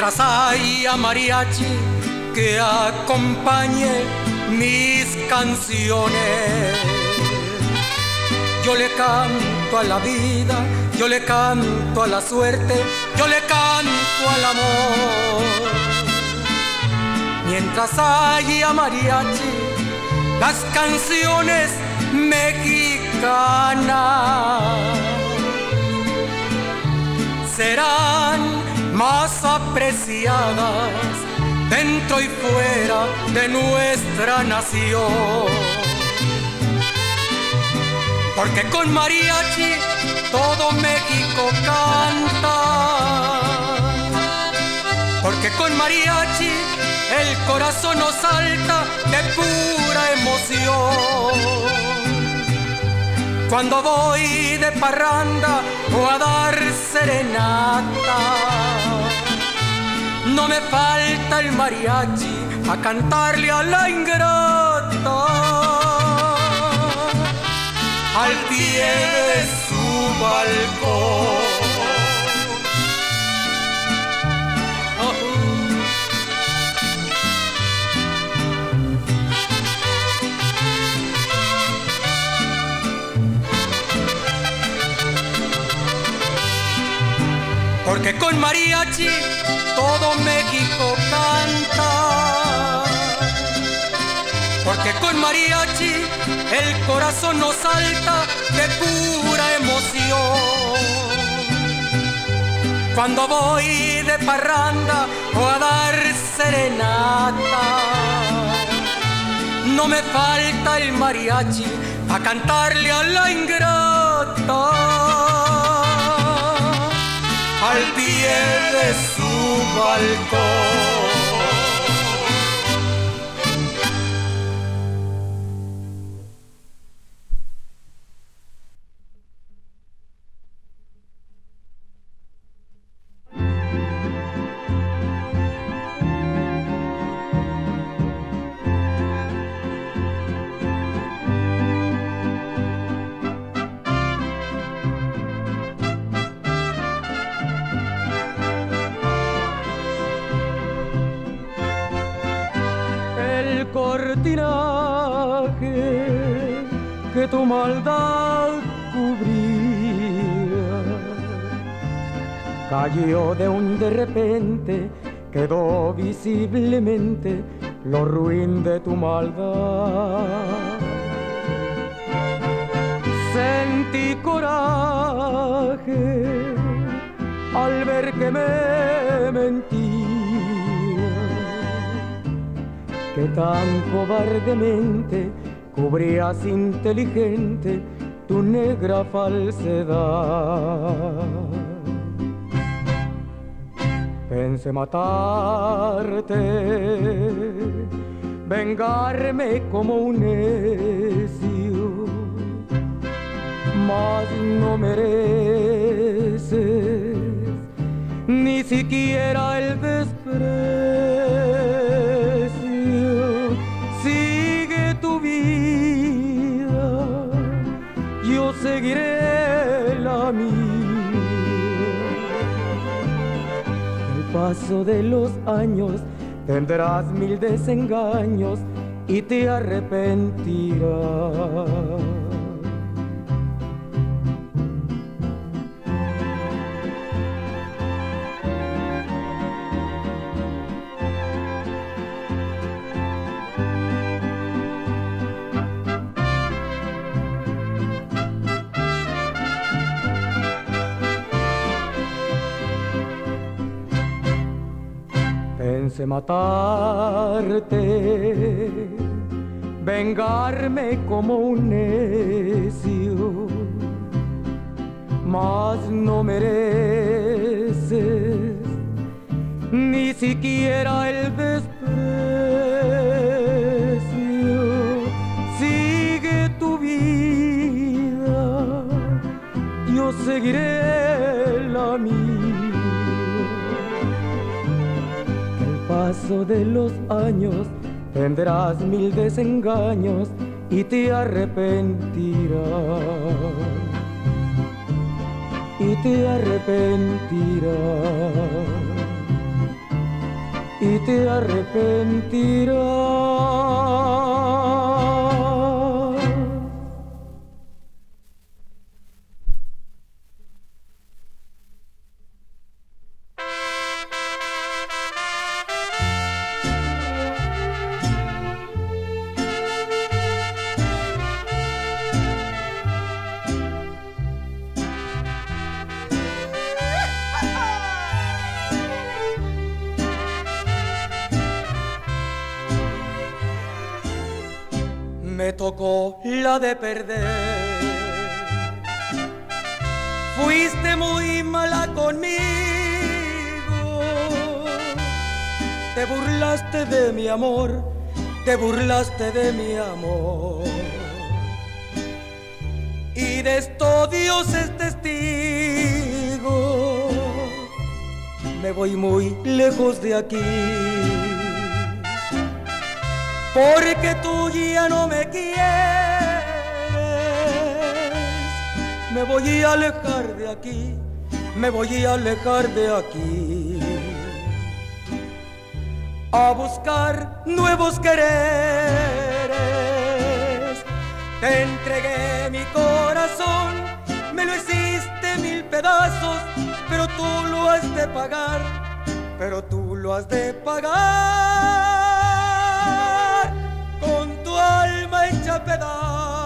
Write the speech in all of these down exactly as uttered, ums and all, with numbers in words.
Mientras haya mariachi que acompañe mis canciones, yo le canto a la vida, yo le canto a la suerte, yo le canto al amor. Mientras haya mariachi, las canciones mexicanas serán más apreciadas dentro y fuera de nuestra nación. Porque con mariachi todo México canta, porque con mariachi el corazón nos salta de pura emoción. Cuando voy de parranda o a dar serenata, no me falta el mariachi a cantarle a la ingrata al pie de su balcón. Porque con mariachi todo México canta, porque con mariachi el corazón nos salta de pura emoción. Cuando voy de parranda o a dar serenata, no me falta el mariachi a cantarle a la ingrata al pie de su balcón. Cortinaje que tu maldad cubría cayó de un de repente, quedó visiblemente lo ruin de tu maldad. Sentí coraje al ver que me mentí, que tan cobardemente cubrías inteligente tu negra falsedad. Pensé matarte, vengarme como un necio, mas no mereces ni siquiera el desprecio. Sigue tu vida, yo seguiré la mía. El paso de los años tendrás mil desengaños y te arrepentirás. Pensé matarte, vengarme como un necio, mas no mereces ni siquiera el desprecio. Sigue tu vida, yo seguiré la mía. Paso de los años tendrás mil desengaños y te arrepentirás, y te arrepentirás. y te arrepentirás. Me tocó la de perder. Fuiste muy mala conmigo. Te burlaste de mi amor, te burlaste de mi amor. Y de esto Dios es testigo. Me voy muy lejos de aquí, porque tú ya no me quieres. Me voy a alejar de aquí, me voy a alejar de aquí, a buscar nuevos quereres. Te entregué mi corazón, me lo hiciste mil pedazos, pero tú lo has de pagar, pero tú lo has de pagar con tu alma hecha pedazos.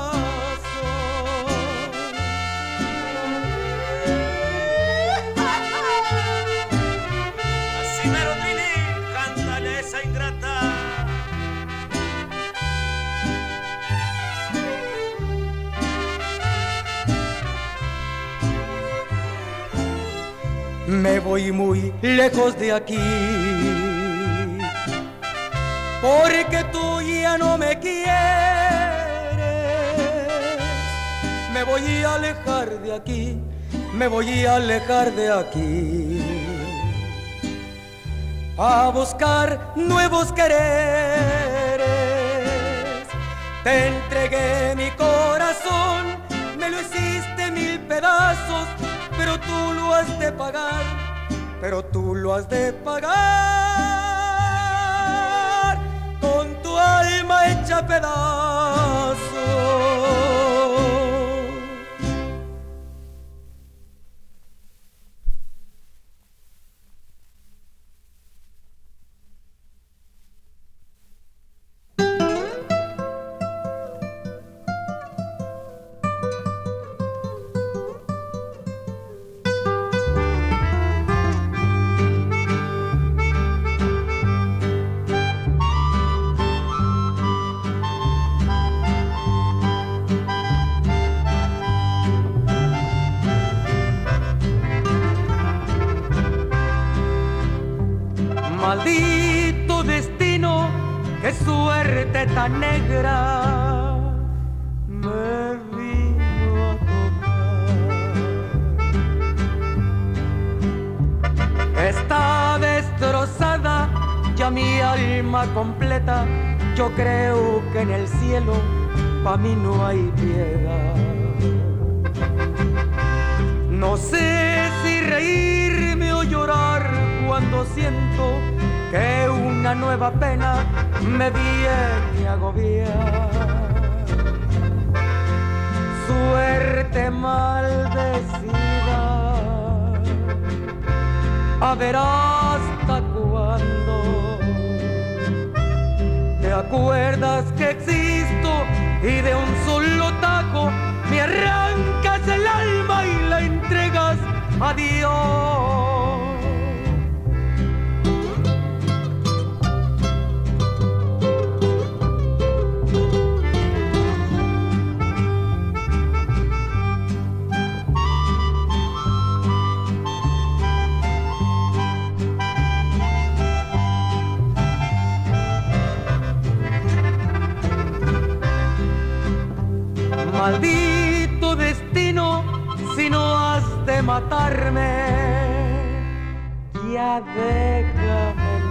Así mero, Trini, cántale esa ingrata. Me voy muy lejos de aquí, porque tú ya no me quieres. Me voy a alejar de aquí, me voy a alejar de aquí, a buscar nuevos quereres. Te entregué mi corazón, me lo hiciste mil pedazos, pero tú lo has de pagar, pero tú lo has de pagar con tu alma hecha pedazos. Maldito destino, qué suerte tan negra me vino a tocar. Está destrozada ya mi alma completa. Yo creo que en el cielo pa' mí no hay piedad. No sé si reírme o llorar cuando siento que una nueva pena me viene a agobiar. Suerte maldecida, a ver hasta cuándo te acuerdas que existo y de un solo tajo me arrancas el alma y la entregas a Dios. Maldito destino, si no has de matarme, ya déjame en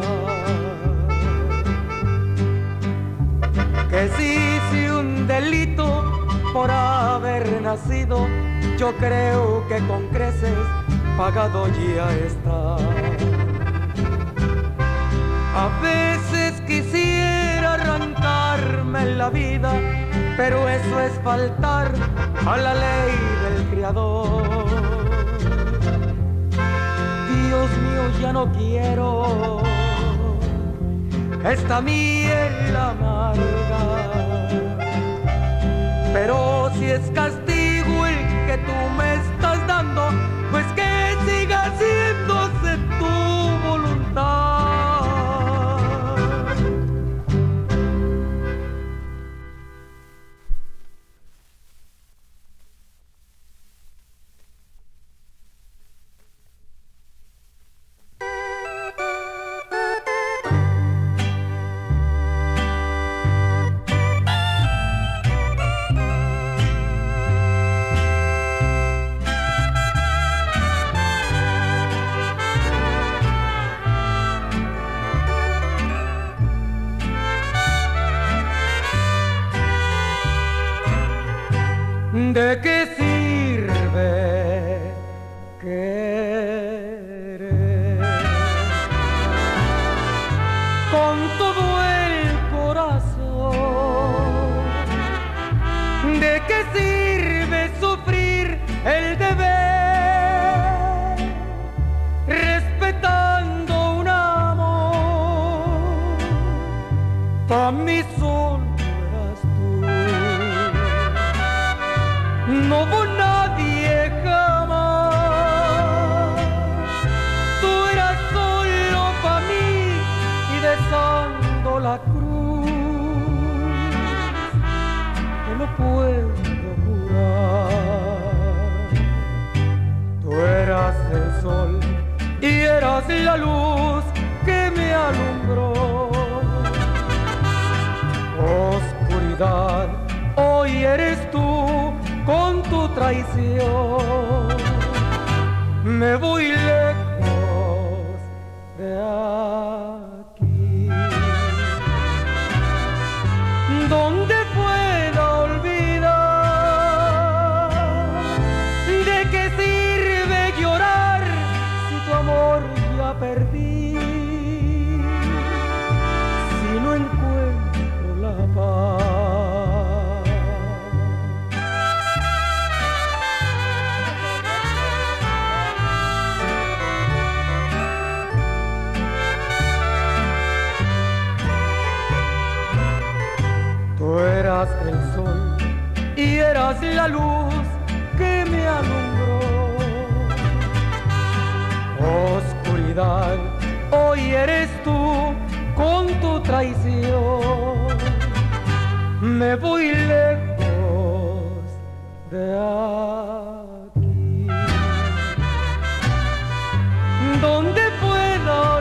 paz. Que si hice un delito por haber nacido, yo creo que con creces pagado ya está. A veces quisiera arrancarme la vida, pero eso es faltar a la ley del Creador. Dios mío, ya no quiero esta miel amarga, pero si es castigo el que tú me estás dando, pues que siga haciéndose tu voluntad. ¿De qué sirve querer con todo el corazón? ¿De qué sirve sufrir el deber respetando un amor? Pa' mí solo eras tú, no hubo nadie jamás. Tú eras solo para mí y besando la cruz que no puedo curar. Tú eras el sol y eras la luz que me alumbró. Oscuridad, hoy eres tú con tu traición. Me voy lejos de aquí, donde pueda olvidar. ¿De qué sirve llorar si tu amor ya perdí? Si no encuentro la paz. Tú eras el sol y eras la luz que me alumbró. Oscuridad, hoy eres tú con tu traición. Me voy lejos de aquí, donde pueda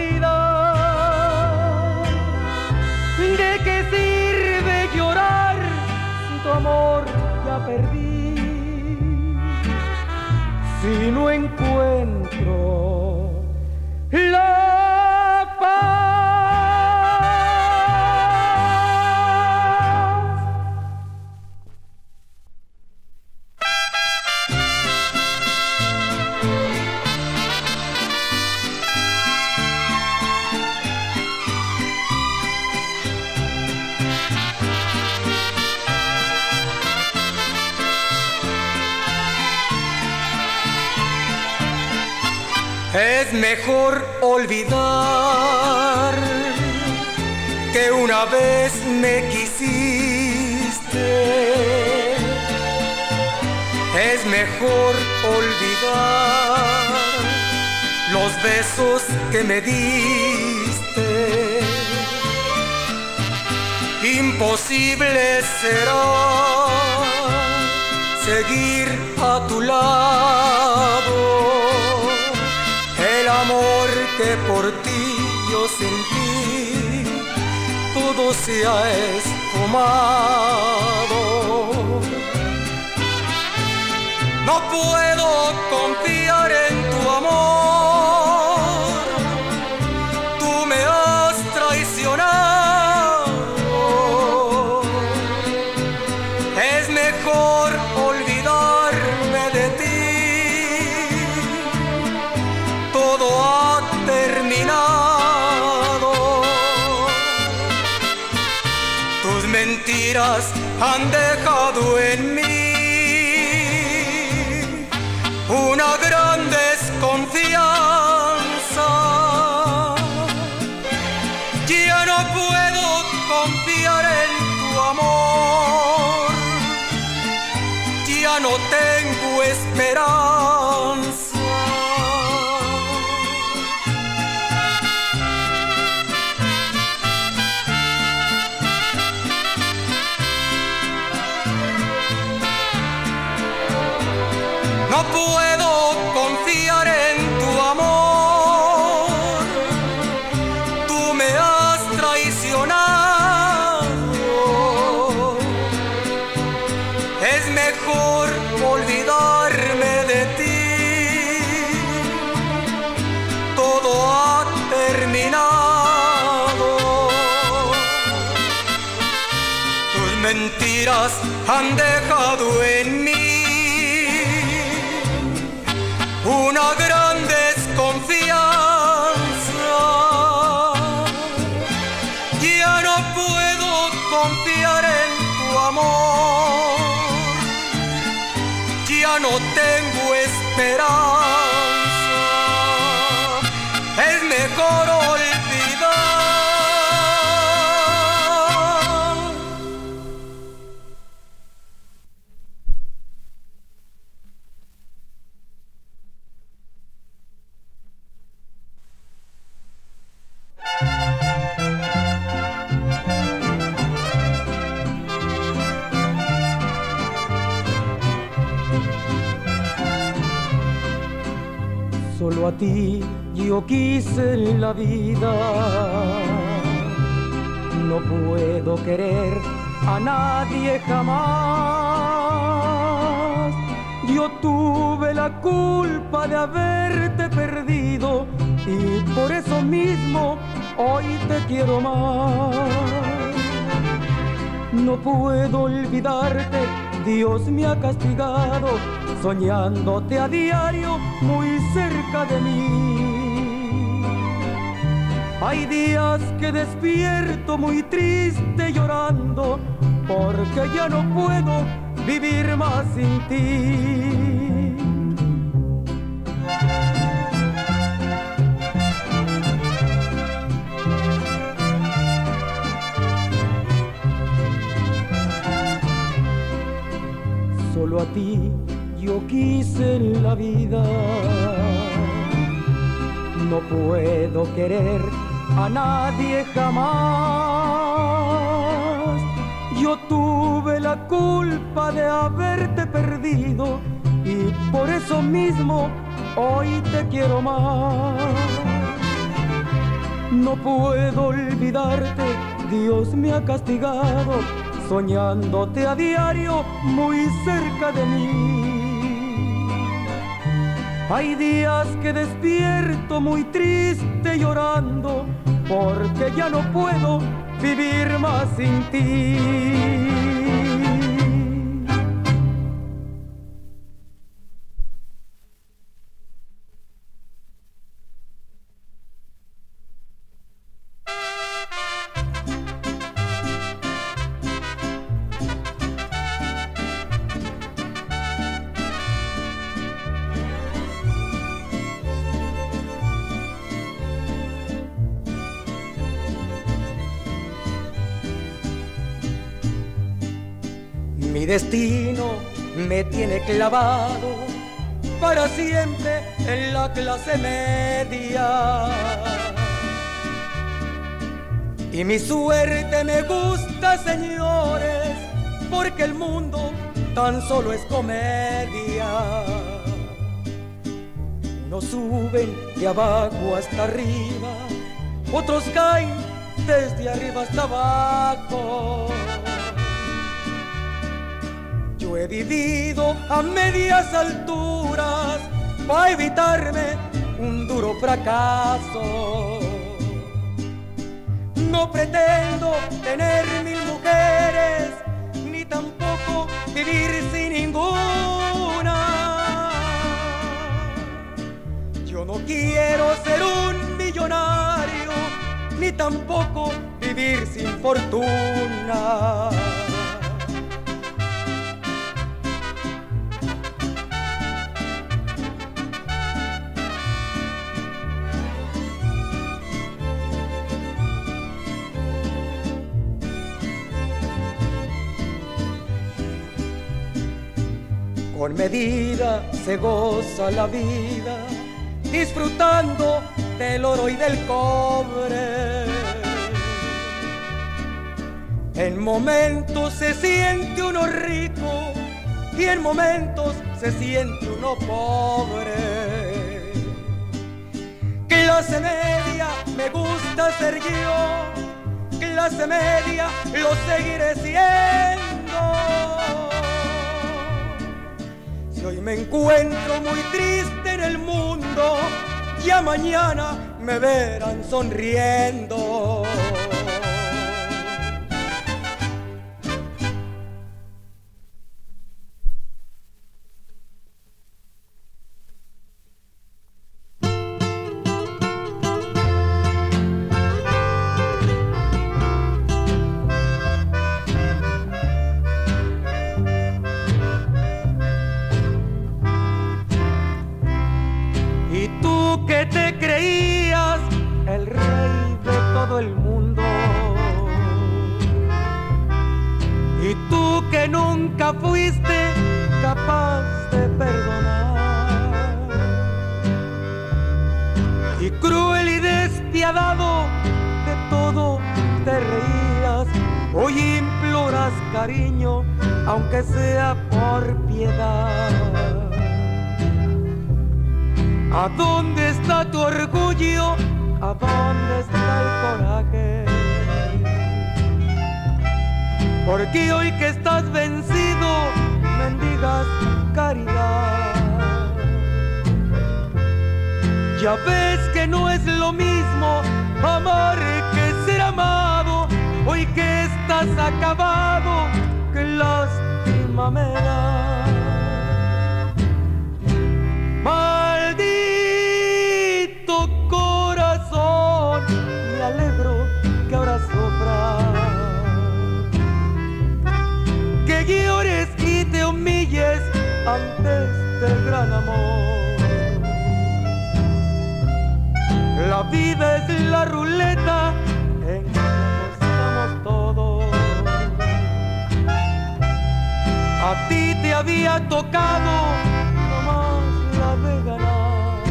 olvidar. ¿De qué sirve llorar si tu amor ya perdí? Si no encuentro la paz. Es mejor olvidar que una vez me quisiste. Es mejor olvidar los besos que me diste. Imposible será seguir a tu lado. El amor que por ti yo sentí, todo se ha esfumado. No puedo confiar en tu amor, tú me has traicionado. Es mejor olvidarme de ti, todo ha terminado. mentiras han dejado en mí una gran desconfianza. Ya no puedo confiar en tu amor, ya no tengo esperanza. No puedo confiar en tu amor, tú me has traicionado. Es mejor olvidarme de ti, todo ha terminado. Tus mentiras han dejado en mí una gran desconfianza. Ya no puedo confiar en tu amor, ya no tengo esperanza. Es mejor olvidar. Solo a ti yo quise en la vida, no puedo querer a nadie jamás. Yo tuve la culpa de haberte perdido y por eso mismo hoy te quiero más. No puedo olvidarte, Dios me ha castigado, soñándote a diario muy cerca de mí. Hay días que despierto muy triste llorando, porque ya no puedo vivir más sin ti. Solo a ti yo quise en la vida, no puedo querer a nadie jamás. Yo tuve la culpa de haberte perdido y por eso mismo hoy te quiero más. No puedo olvidarte, Dios me ha castigado, soñándote a diario muy cerca de mí. Hay días que despierto muy triste llorando, porque ya no puedo vivir más sin ti. Mi destino me tiene clavado para siempre en la clase media. Y mi suerte me gusta, señores, porque el mundo tan solo es comedia. Unos suben de abajo hasta arriba, otros caen desde arriba hasta abajo. Yo he vivido a medias alturas para evitarme un duro fracaso. No pretendo tener mil mujeres, ni tampoco vivir sin ninguna. Yo no quiero ser un millonario, ni tampoco vivir sin fortuna. con medida se goza la vida, disfrutando del oro y del cobre. En momentos se siente uno rico y en momentos se siente uno pobre. Clase media me gusta ser yo, clase media lo seguiré siendo. Si hoy me encuentro muy triste en el mundo, ya mañana me verán sonriendo. Fuiste capaz de perdonar, y cruel y despiadado de todo te reías. Hoy imploras cariño, aunque sea por piedad. ¿A dónde está tu orgullo? ¿A dónde está el coraje? Porque hoy que estás vencido, mendigas caridad. Ya ves que no es lo mismo amar que ser amado. Hoy que estás acabado, qué lástima me da. Maldito corazón, me alegro que ahora sufras, que llores y te humilles antes del gran amor. La vida es la ruleta en que apostamos todos. A ti te había tocado nomás la de ganar,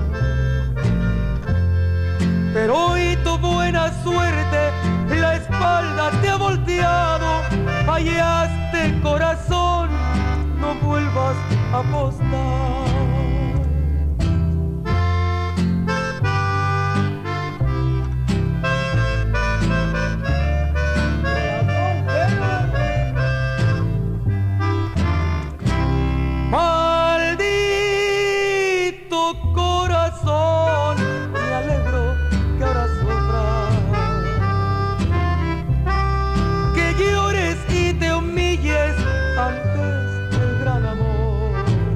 pero hoy tu buena suerte la espalda te ha volteado. Fallaste, corazón, no vuelvas a apostar. Maldito corazón, me alegro que ahora sufras, que llores y te humilles antes del gran amor.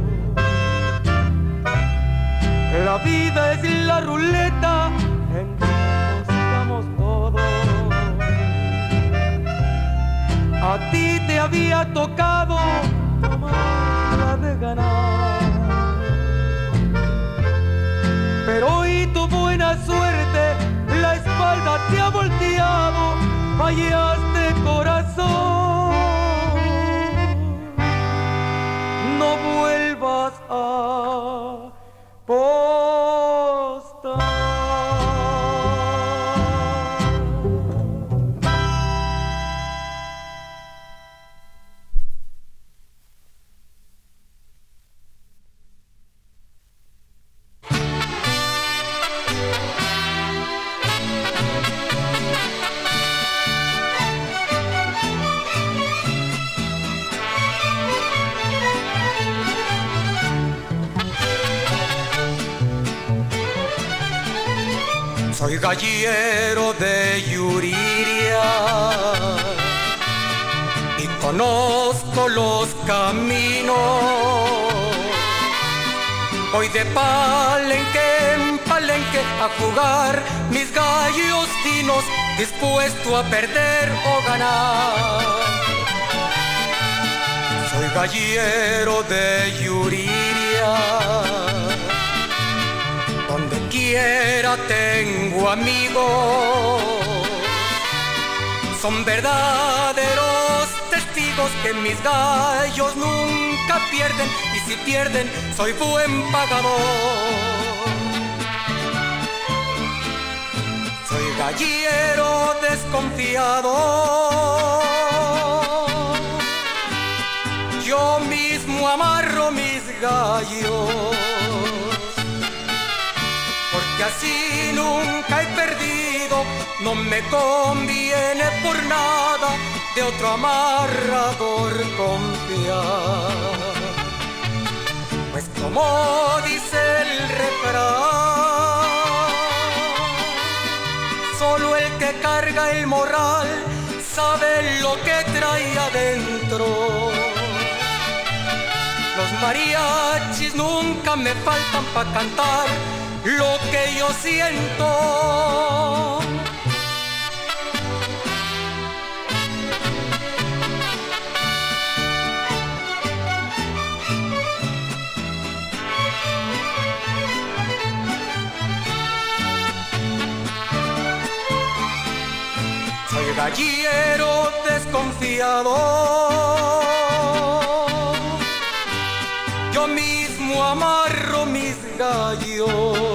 La vida es la ruleta en que apostamos todos. A ti te había tocado tomar la de ganar, pero hoy tu buena suerte la espalda te ha volteado. Fallaste, corazón, no vuelvas a apostar. Soy gallero de Yuriria y conozco los caminos. Voy de palenque en palenque a jugar mis gallos finos, dispuesto a perder o ganar. Soy gallero de Yuriria, donde quiera tengo amigos, son verdaderos testigos amigos que mis gallos nunca pierden, y si pierden soy buen pagador. Soy gallero desconfiado, yo mismo amarro mis gallos, porque así nunca he perdido, no me conviene por nada de otro amarrador confiar. Pues como dice el refrán, solo el que carga el morral sabe lo que trae adentro. Los mariachis nunca me faltan pa' cantar lo que yo siento. Soy gallero desconfiado, yo mismo amarro mis gallos,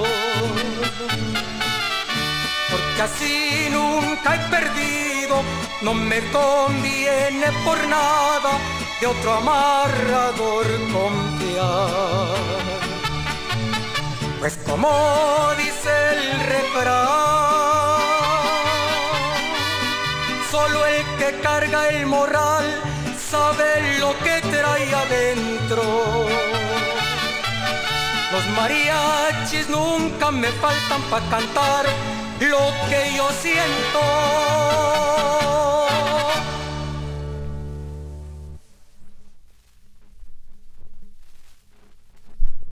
porque así nunca he perdido, no me conviene por nada de otro amarrador confiar. Pues como dice el refrán, solo el que carga el morral sabe lo que trae adentro. Los mariachis nunca me faltan pa' cantar lo que yo siento.